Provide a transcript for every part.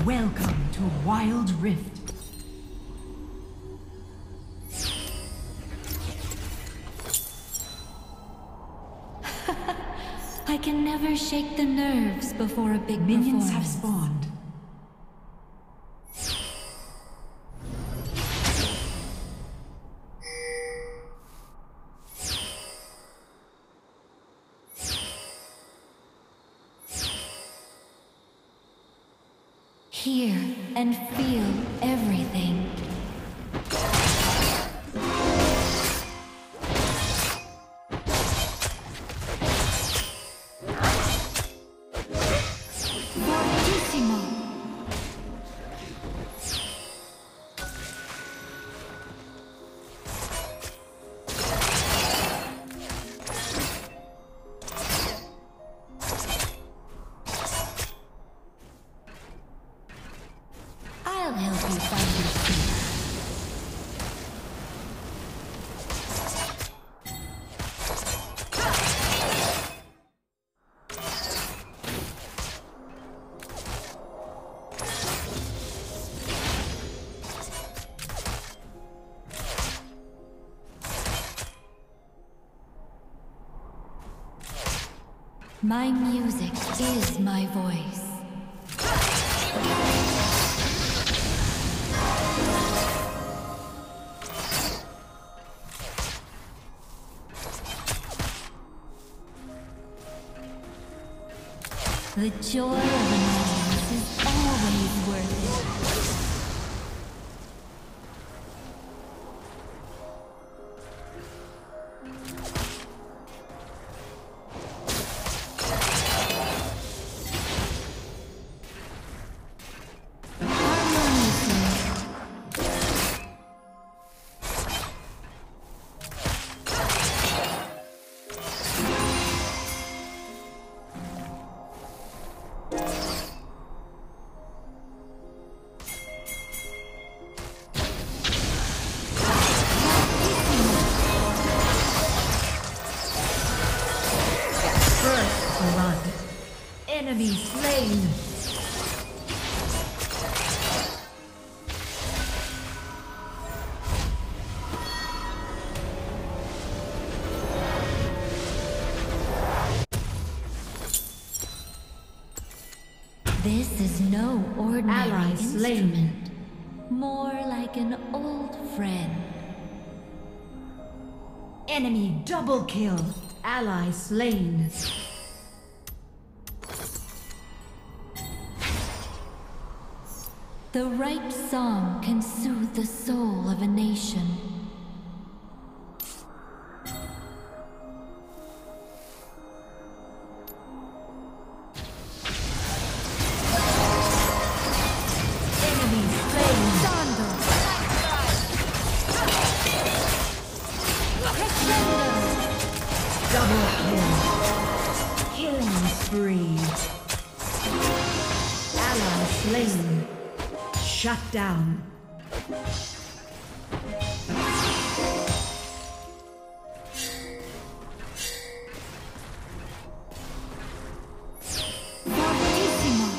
Welcome to Wild Rift. I can never shake the nerves before a big Minions have performance. spawned. Hear and feel everything. Fortissimo. I'll help you find your feet. My music is my voice. The joy of an audience is always worth it. Enemy slain. This is no ordinary Ally slain. instrument. More like an old friend. Enemy double kill. Ally slain. The right song can soothe the soul of a nation. Enemy slain. Sando. Double kill. Killing spree. Ally slain. Shut down. Fortissimo.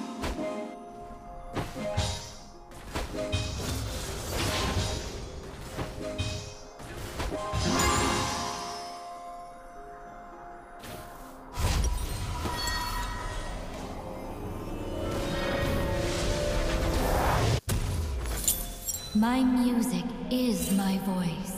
My music is my voice.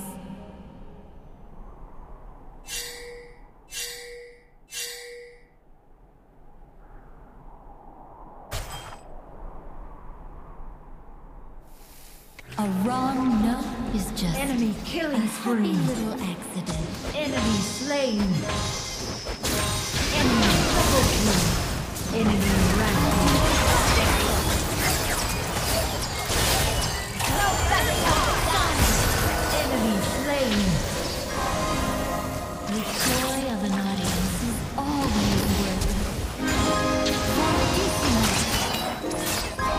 A wrong note is just Enemy a killing happy spree. little accident. Enemy slain. Enemy double kill. Enemy rampage. Enemy slain. The joy of an audience is always worth it. Fortissimo.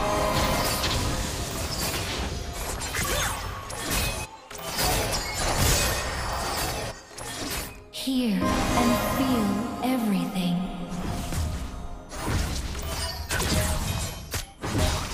Hear and feel everything.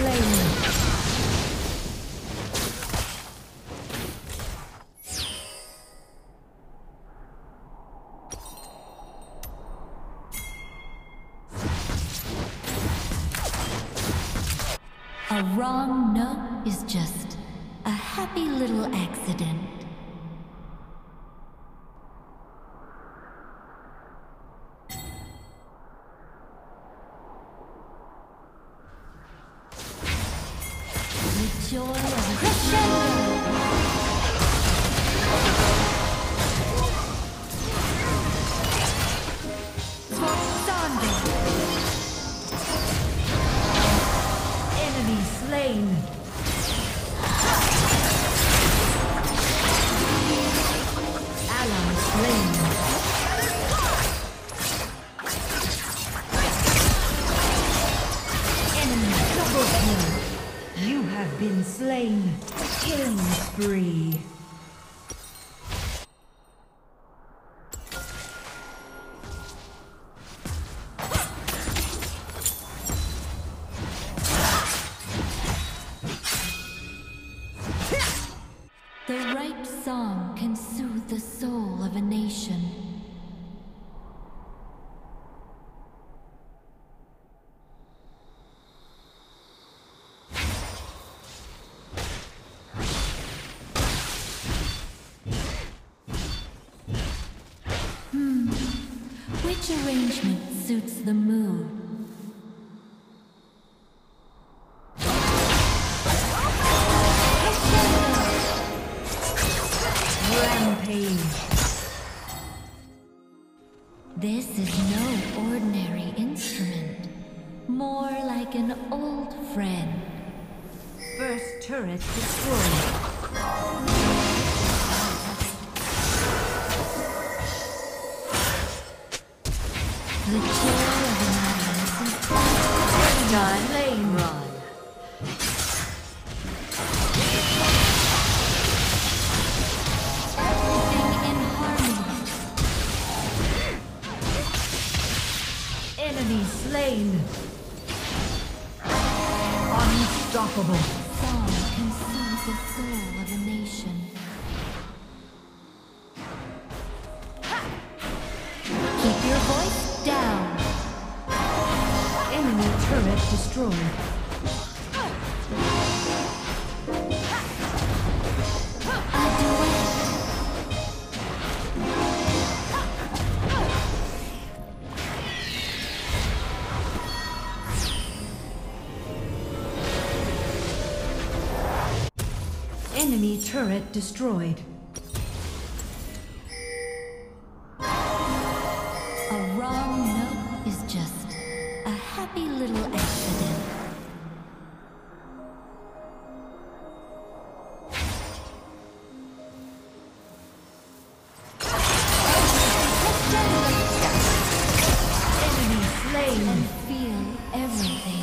slain. A wrong note is just a happy little accident. The joy of a crescendo. Enemy slain. Ally slain. Enemy double kill. You have been slain. Killing spree. The right song can soothe the soul of a nation. Which arrangement suits the mood? Rampage. This is no ordinary instrument. More like an old friend. First turret destroyed. The joy of an audience is Done. Lane run. everything in harmony. Enemy slain. Unstoppable. Song can soothe the soul of a nation. Keep your voice down. Enemy turret destroyed. A duet. Enemy turret destroyed. A wrong note is just a happy little accident. Enemy slain. And feel everything.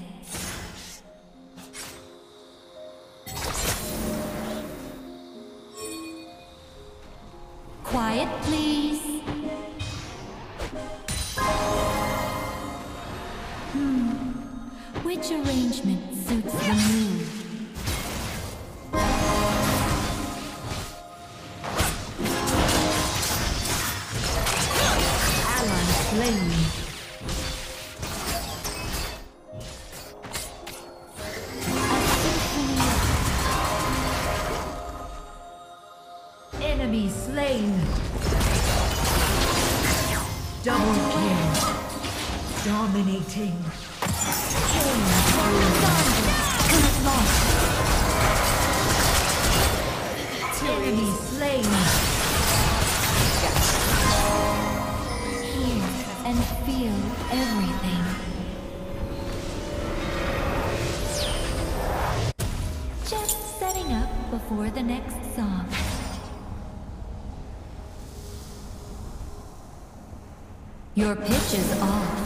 Quiet, please. Which arrangement suits the mood? Ally slain. Enemy slain. Double kill. Dominating. Killing Enemy slain. Hear and feel everything. Just setting up before the next song. Your pitch is off.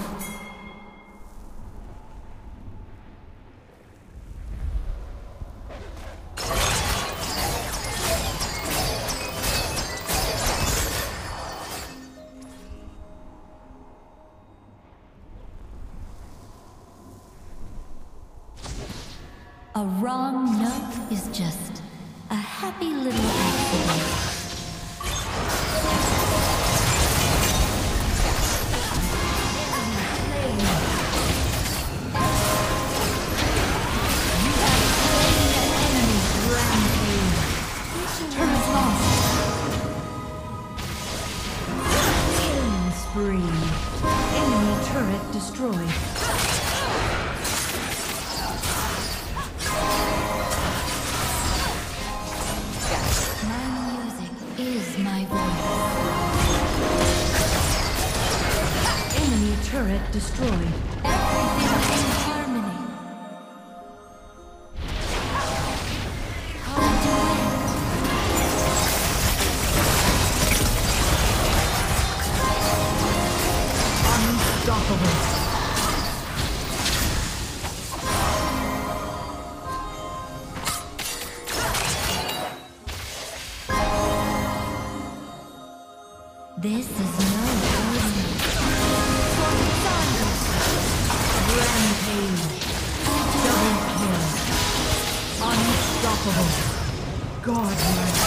A wrong note is just a happy little accident. Enemy turret destroyed. My music is my voice. Enemy turret destroyed. Everything in harmony. How do Unstoppable. This is no ordinary. Rampage. Double kill. Unstoppable. Godlike.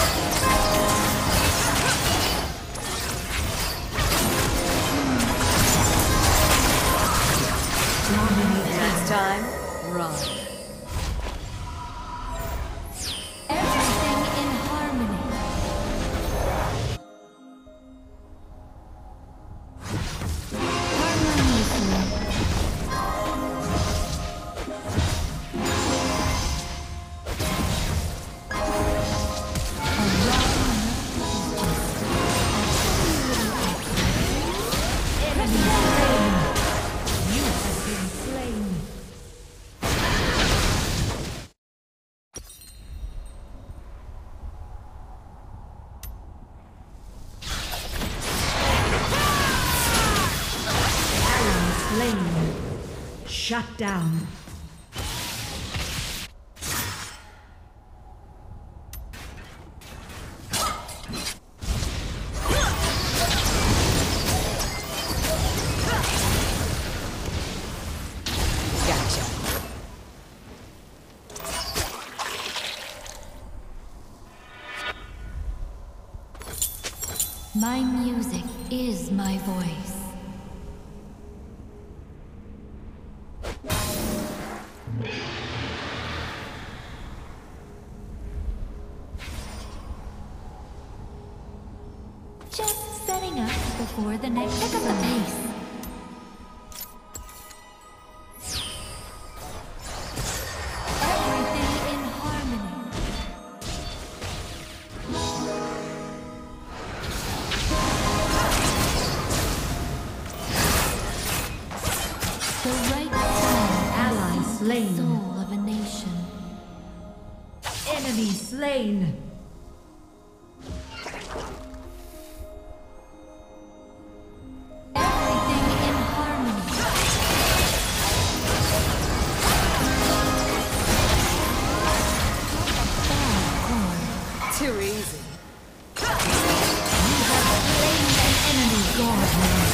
Next time, run. Everything in harmony. Shut down. Gotcha. My music is my voice. Just setting up before the next pick up the pace. Everything in harmony. The right side Ally slain. soul of a nation. Enemy slain. Everything in harmony. Too easy. You have slain an enemy godlike.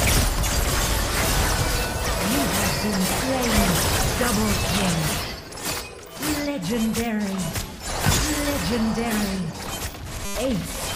You have been slain. Double kill. Legendary. Legendary. Ace.